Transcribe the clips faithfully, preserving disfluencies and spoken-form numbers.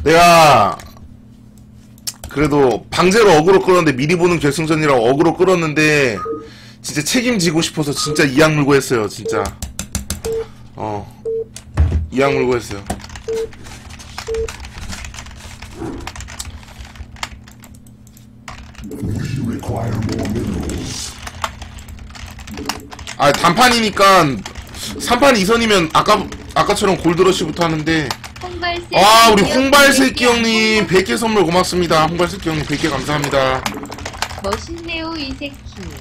내가 그래도 방제로 어그로 끌었는데 미리 보는 결승전이라고 어그로 끌었는데 진짜 책임지고 싶어서 진짜 이악 물고 했어요. 진짜 어 이악 물고 했어요. 아 단판이니까 삼 판 이 선이면 아까 아까처럼 골드러시부터 하는데. 아 우리 홍발새끼 형님 백 개 선물 고맙습니다. 홍발새끼 형님 백 개 감사합니다. 멋있네요 이 새끼.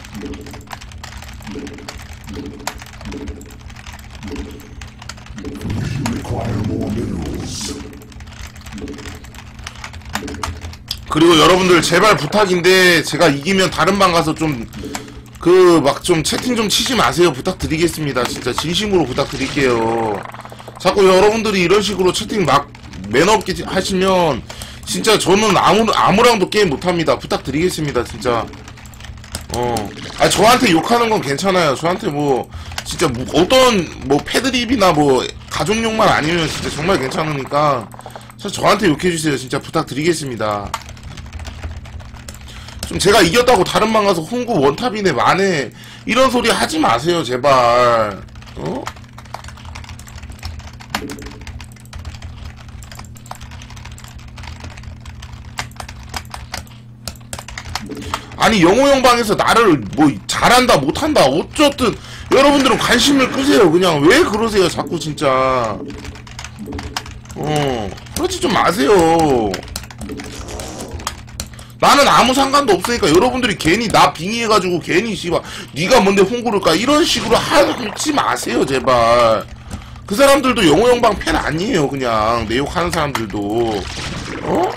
그리고 여러분들 제발 부탁인데 제가 이기면 다른 방 가서 좀 그 막 좀 채팅 좀 치지 마세요. 부탁드리겠습니다. 진짜 진심으로 부탁드릴게요. 자꾸 여러분들이 이런 식으로 채팅 막 매너 없게 하시면 진짜 저는 아무 아무랑도 게임 못합니다. 부탁드리겠습니다. 진짜 어, 아 저한테 욕하는 건 괜찮아요. 저한테 뭐 진짜 뭐 어떤 뭐 패드립이나 뭐 가족욕만 아니면 진짜 정말 괜찮으니까 저한테 욕해주세요. 진짜 부탁드리겠습니다. 좀 제가 이겼다고 다른 방 가서 홍구 원탑이네 만에 이런 소리 하지 마세요. 제발. 어? 아니 영호형 방에서 나를 뭐 잘한다 못한다 어쨌든 여러분들은 관심을 끄세요. 그냥 왜 그러세요 자꾸 진짜. 어 그러지 좀 마세요. 나는 아무 상관도 없으니까 여러분들이 괜히 나 빙의해가지고 괜히 씨발 니가 뭔데 홍구를 까 이런 식으로 하지 마세요 제발. 그 사람들도 영호형 방 팬 아니에요. 그냥 내 욕하는 사람들도. 어?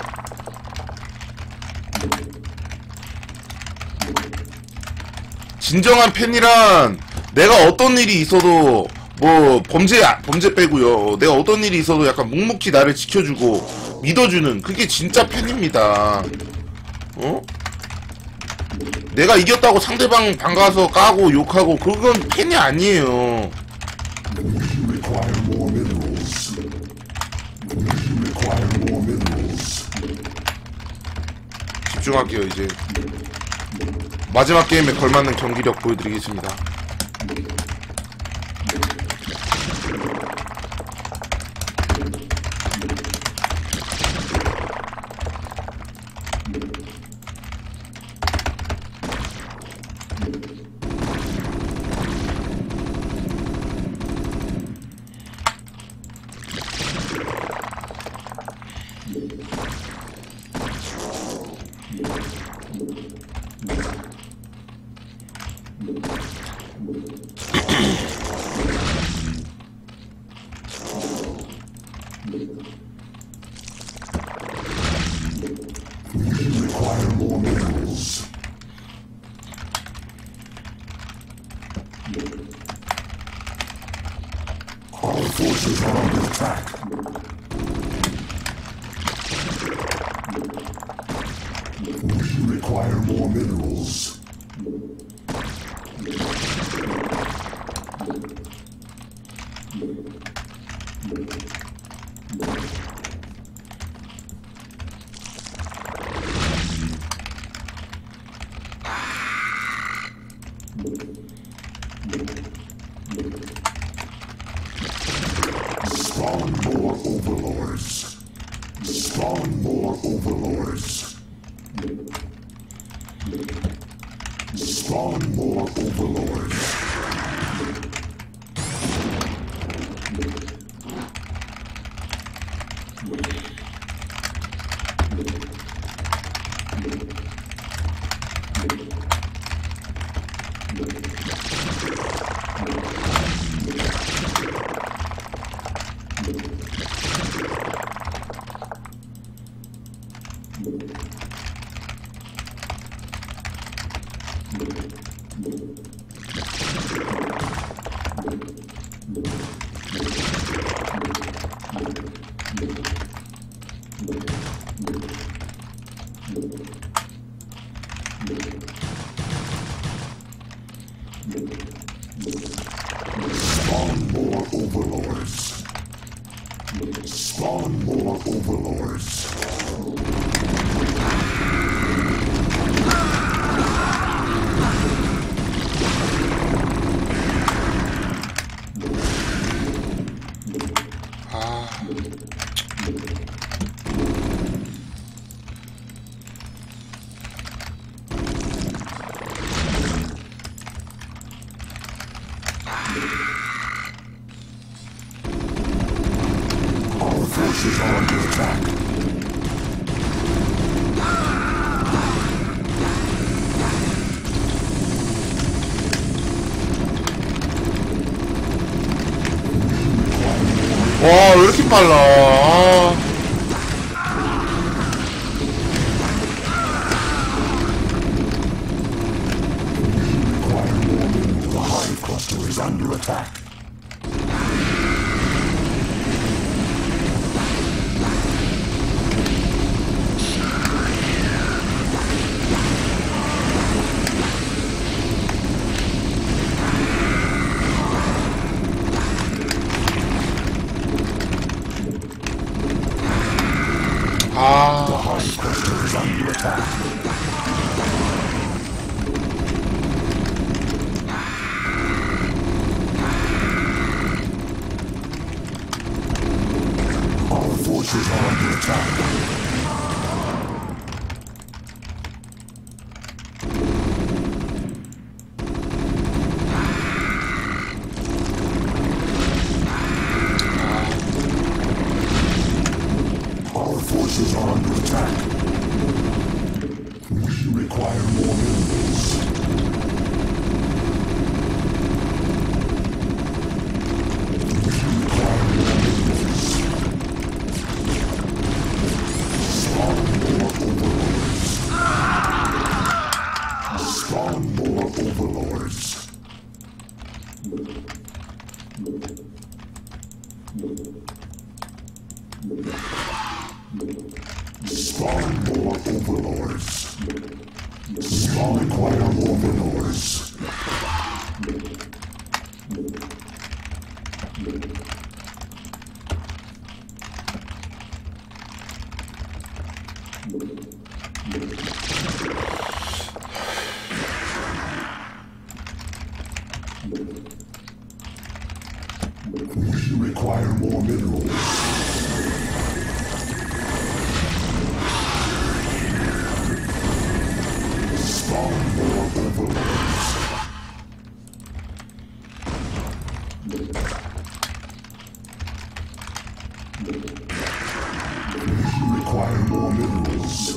진정한 팬이란 내가 어떤 일이 있어도 뭐 범죄 범죄 빼고요. 내가 어떤 일이 있어도 약간 묵묵히 나를 지켜주고 믿어주는 그게 진짜 팬입니다. 어? 내가 이겼다고 상대방 방 가서 까고 욕하고 그건 팬이 아니에요. 집중할게요. 이제 마지막 게임에 걸맞는 경기력 보여드리겠습니다. Spawn more overlords. Spawn more overlords. Spawn more overlords. Spawn more overlords. Spawn Spawn more overlords. Our forces are under attack. 와, 왜 이렇게 빨라. 아. The hive cluster is under attack. 아. The hive cluster is under attack. Our forces are under attack. Our forces are under attack. We require more minerals. We require more minerals. Spawn more overlords. Spawn more overlords. Spawn more overlords. Spawn acquire more minerals. We require more minerals. Spawn more overlords. We require more minerals.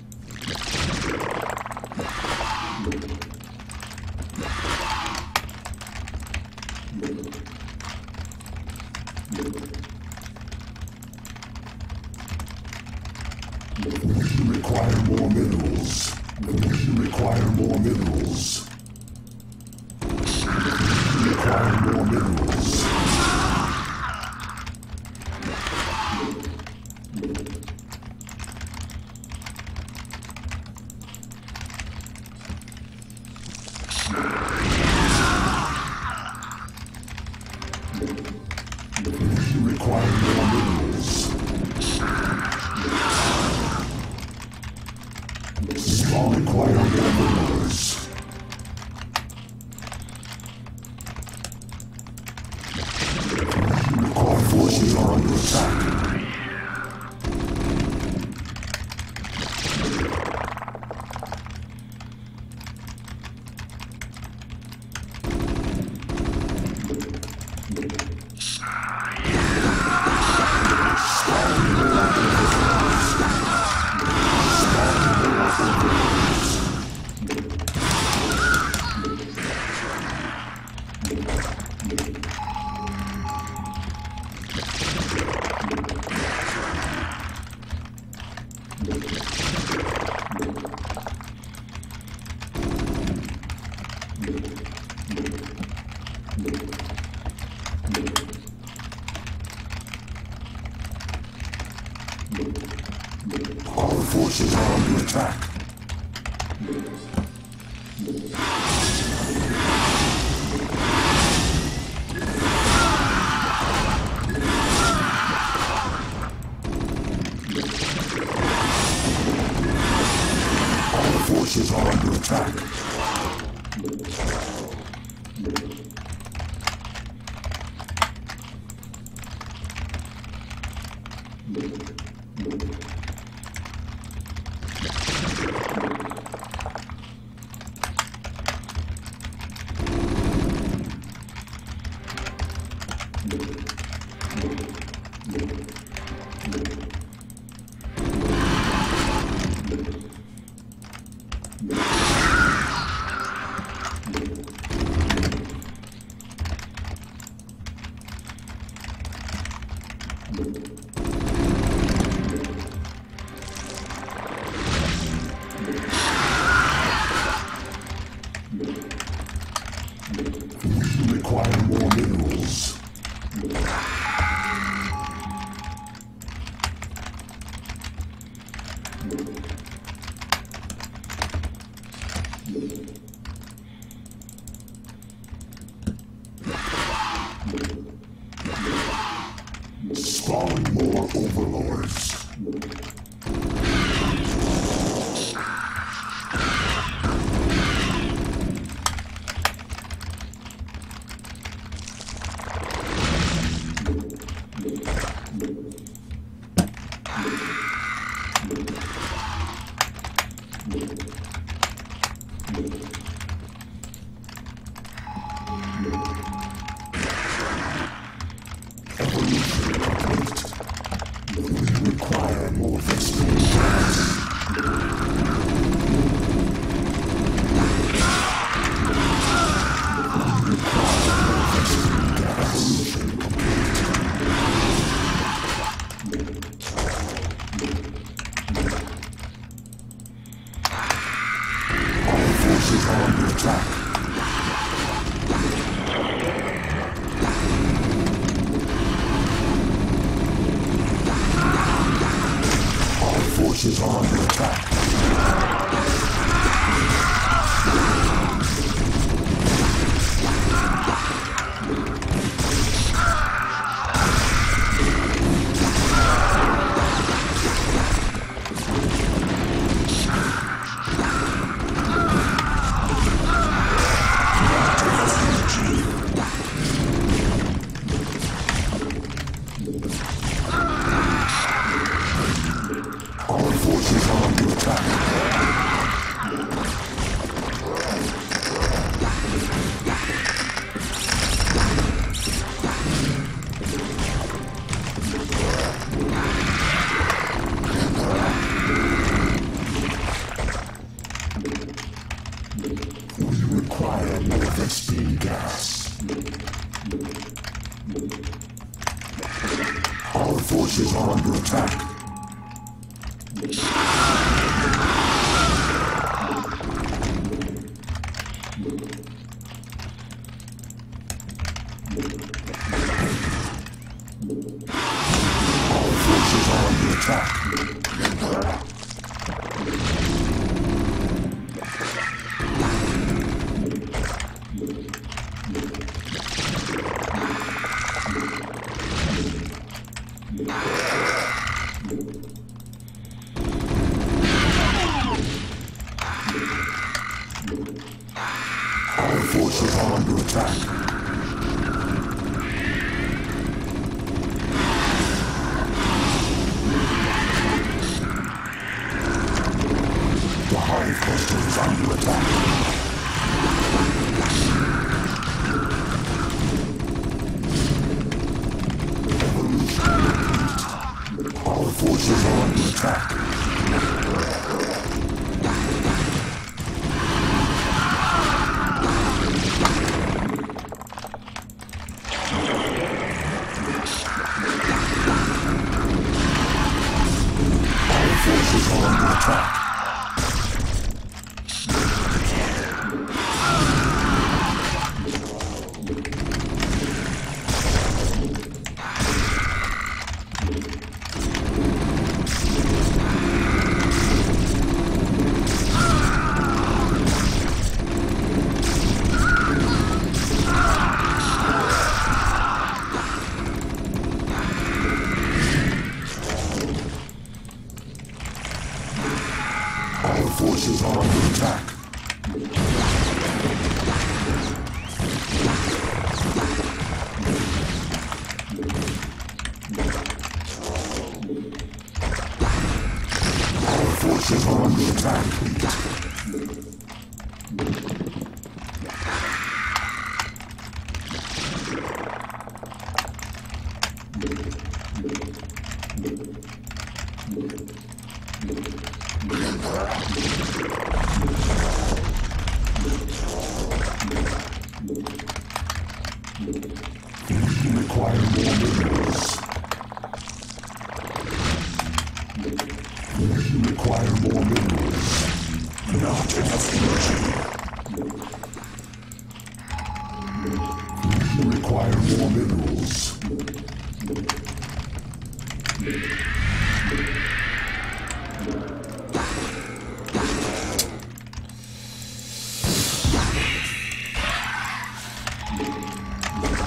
We require more minerals. We require more minerals. We require more minerals. We require more minerals. Spawn acquire more minerals. Our forces are under attack. Our forces are under attack. forces are under attack. We require more minerals. Spawning more overlords. We require more vestige. Our forces are under attack. Our forces are under attack. Our forces are under attack. We require more vestige gas. Our forces are under attack. Our forces are under attack. Our forces are under attack. The Hive Cluster is under attack. Our forces are under attack. Our forces are under attack. Our forces are under attack. Our forces are under attack. We require more minerals. We require more minerals. Not enough energy. We require more minerals.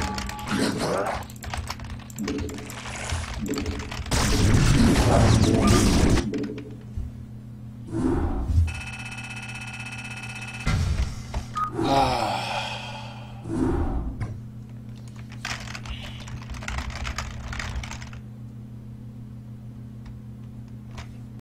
We require more